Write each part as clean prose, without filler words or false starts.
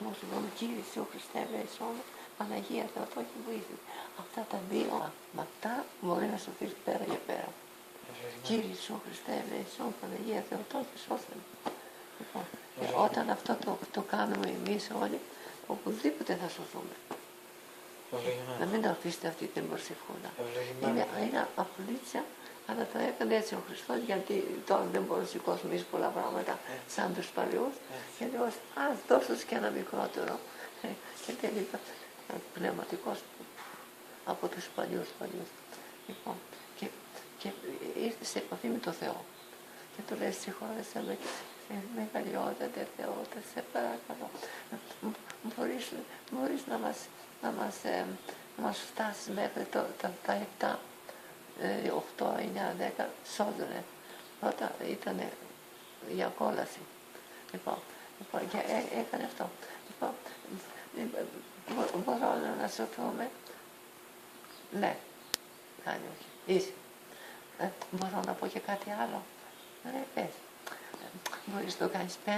σου πούμε, Κύριε Ιησού Χριστέ, ελέησόν με, Παναγία Θεοτόκη βοήθη. Αυτά τα δύο, με αυτά μπορεί να σωθείς πέρα για πέρα. Κύριε Ιησού Χριστέ, ελέησόν, Παναγία Θεοτόκη, σώσε με. Λοιπόν, όταν αυτό το κάνουμε εμείς όλοι, οπουδήποτε θα σωθούμε. Να μην το αφήσετε αυτή την προσευχούλα. Είναι απλήτσια, αλλά το έκανε έτσι ο Χριστός, γιατί τώρα δεν μπορούμε να σηκώσουμε πολλά πράγματα σαν τους παλιούς. Και λέω, ας δώσω και ένα μικρότερο. Και τελικά πνευματικός από τους παλιούς. Λοιπόν, και ήρθε σε επαφή με το Θεό. Και του λέει, συγχώρεσέ με, μεγαλειότατε Θεότε, σε παρακαλώ. Μπορείς να μας φτάσεις μέχρι τα 7, 8, 9, 10 σώζουνε. Πρώτα ήταν για κόλαση. Λοιπόν, και έκανε αυτό. Λοιπόν, μπορώ να σωθούμε. Ναι, κάνει όχι. Είσαι. Μπορώ να πω και κάτι άλλο. Ναι, πες. Μπορείς να το κάνεις 5.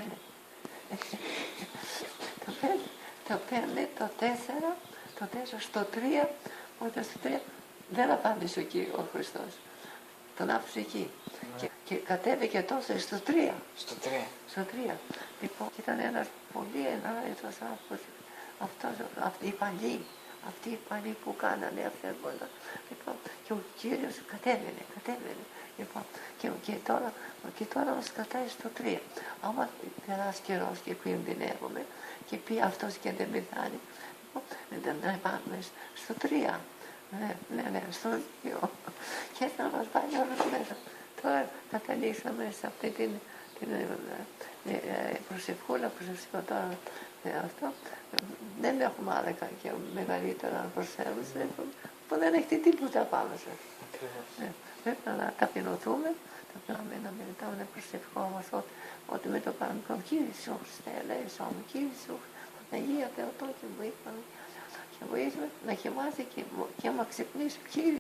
Το 5, το 4 στο 3, όταν στο 3 δεν απάντησε ο Χριστός. Τον άφησε εκεί. Και κατέβηκε τόσο στο 3. Στο 3. Λοιπόν, ήταν ένας πολύ ενάρετος άνθρωπος. Αυτοί οι παλιοί που κάνανε αυτά. Λοιπόν, και ο Κύριος κατέβαινε. Λοιπόν, και τώρα μας κρατάει στο 3. Άμα περάσει καιρός και κινδυνεύουμε και πει αυτός και δεν πεθάνει, να πάμε στο 3. Ναι, στο 2. Και έτσι να μας πάει όλους μέσα. Τώρα καταλήξαμε σε αυτή την προσευχούλα που σας είπα τώρα αυτό. Δεν έχουμε άλλα και μεγαλύτερα να προσφέρουμε, που δεν έχετε τίποτα πάνω σας. Πρέπει να ταπεινωθούμε, να μελετάμε, να προσευχόμαστε ότι με το κάνουμε. Κύριε Ιησού Χριστέ, ελέησόν με, Κύριε Ιησού, Παναγία Θεοτόκη βοήθαμε, και βοήθαμε να κοιμάσαι και άμα ξυπνήσει, Κύριε